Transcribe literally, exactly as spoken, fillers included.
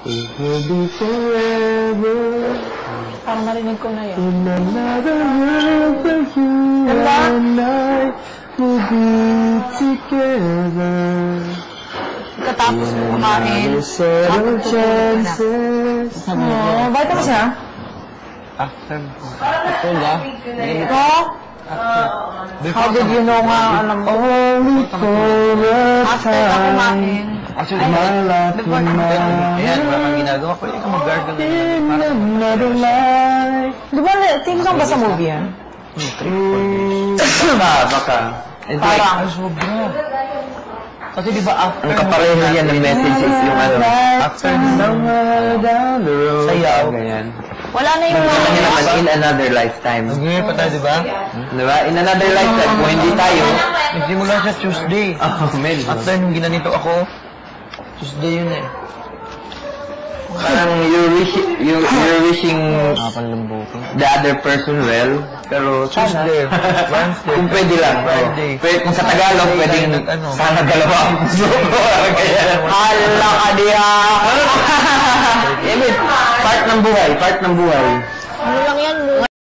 It will be forever. Parang marinig ko na yun. In another world where you and I will be together. Katapos mo kumain. Set of chances. Oo, bakit mo siya? After. After ba? Ito? How did you know nga, alam mo? Only for a After ka kumain. Actually, my life will not. Ayan, wala kang ginagawa. Pwede ka mag-gargle. In another life. Di ba, team song ba sa movie yan? Baka, baka. Parang. Ay, sobra. Kasi di ba after... Ang kapareho yan ng message is yung ano. After Somewhere down the road. Sayaw. Ganyan. Wala na yung Ano mga... naman, in another lifetime. Nag-ngayon pa tayo, di ba? Diba? In another lifetime, kung hindi tayo. Nagsimula siya Tuesday. Oh, man. After nung ginanito ako, Tuesday yun eh. Parang you're wishing, you're, you're wishing the other person well, pero Tuesday, sana. Wednesday, Kung pwede lang. Friday. Oh. Pwede, kung sa Tagalog, Friday pwedeng tayo nag-ano. sana dalawa ang puso ko. Hala ka diya! Part ng buhay, part ng buhay. Ano lang yan?